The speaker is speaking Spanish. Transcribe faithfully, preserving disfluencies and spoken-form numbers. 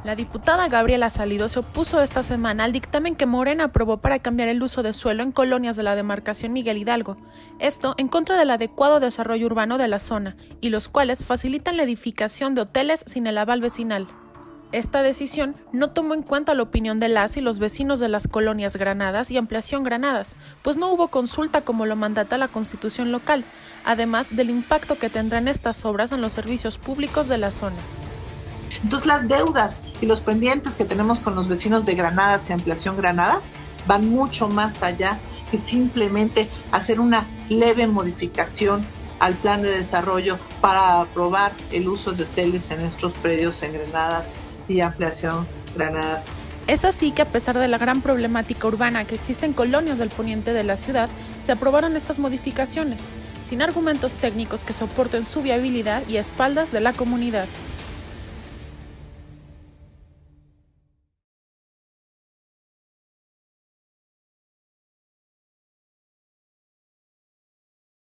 La diputada Gabriela Salido se opuso esta semana al dictamen que Morena aprobó para cambiar el uso de suelo en colonias de la demarcación Miguel Hidalgo, esto en contra del adecuado desarrollo urbano de la zona, y los cuales facilitan la edificación de hoteles sin el aval vecinal. Esta decisión no tomó en cuenta la opinión de las y los vecinos de las colonias Granadas y Ampliación Granadas, pues no hubo consulta como lo mandata la Constitución local, además del impacto que tendrán estas obras en los servicios públicos de la zona. Entonces las deudas y los pendientes que tenemos con los vecinos de Granadas y Ampliación Granadas van mucho más allá que simplemente hacer una leve modificación al plan de desarrollo para aprobar el uso de hoteles en estos predios en Granadas y Ampliación Granadas. Es así que a pesar de la gran problemática urbana que existe en colonias del poniente de la ciudad, se aprobaron estas modificaciones, sin argumentos técnicos que soporten su viabilidad y a espaldas de la comunidad.